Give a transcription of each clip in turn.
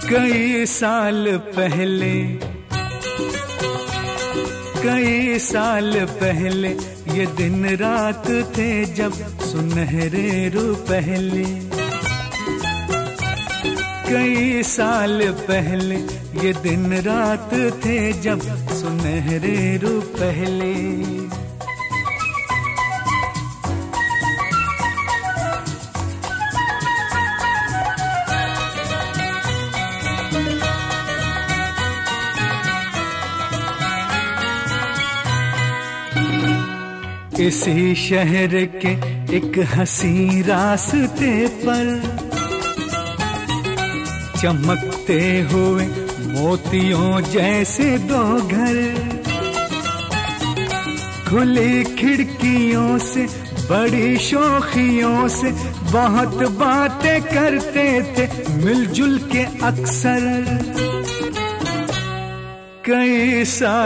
कई साल पहले ये दिन रात थे जब सुनहरे रूपहले। कई साल पहले ये दिन रात थे जब सुनहरे रूपहले। इसी शहर के एक हसी रास्ते पर चमकते हुए मोतियों जैसे दो घर, खुली खिड़कियों से बड़ी शौखियों से बहुत बातें करते थे मिलजुल के अक्सर। कई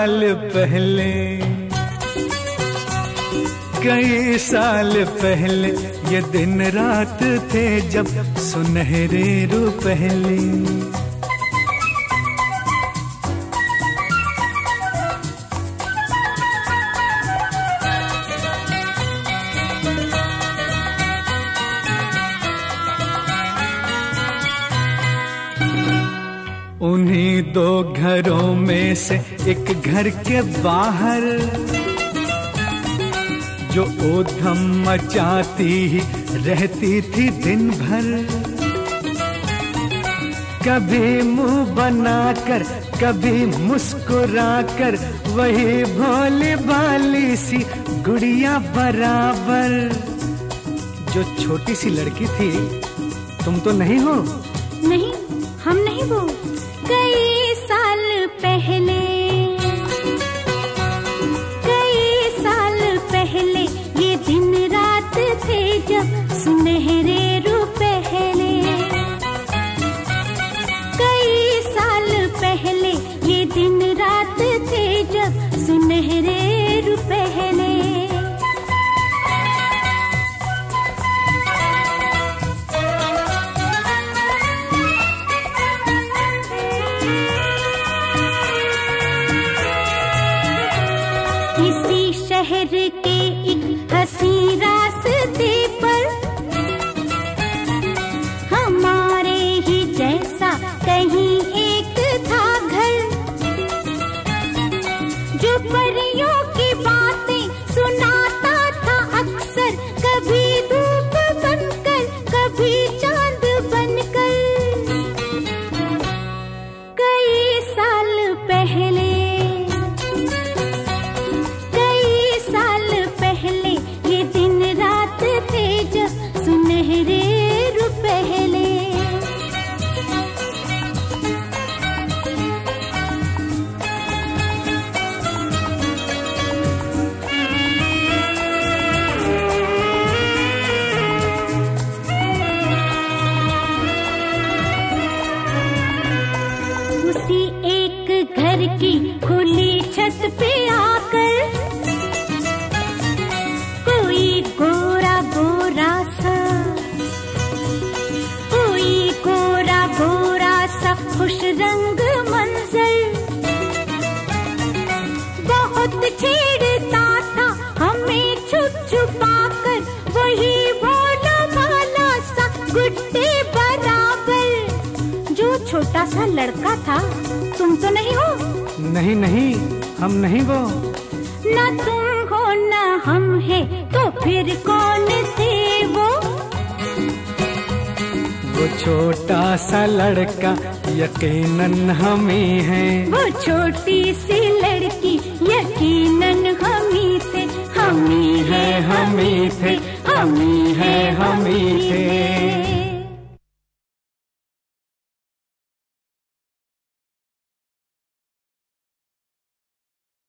साल पहले ये दिन रात थे जब सुनहरे रूपहले। उन्हीं दो घरों में से एक घर के बाहर जो ऊधम मचाती ही रहती थी दिन भर। कभी मुंह बनाकर कभी मुस्कुराकर वही भोली भाली सी गुड़िया बराबर। जो छोटी सी लड़की थी तुम तो नहीं हो? नहीं, हम नहीं वो। कई साल पहले ये दिन रात थे जब सुनहरे रूपहले। कई साल पहले ये दिन रात थे जब सुनहरे रूपहले। इसी शहर के एक हसी रास्ते पर हमारे ही जैसा कहीं एक था घर, जो परियों की बातें सुनाता था अक्सर, कभी धूप बनकर कभी चांद बनकर। कई साल पहले ये दिन रात थे जब सुनहरे रूपहले। उसी एक घर की खुली छत पे आकर गोरा गोरा सा खुश रंग मंजर बहुत छेड़ता था हमें छुप छुपा कर, वही भोला भाला सा गुड्डे बराबर। जो छोटा सा लड़का था तुम तो नहीं हो? नहीं नहीं, हम नहीं वो। ना तुम हो ना हम है तो फिर कौन थे वो? वो छोटा सा लड़का यकीनन हम ही हैं। वो छोटी सी लड़की यकीनन हम ही थे। हम ही हैं, हम ही थे, हम ही हैं, हम ही थे।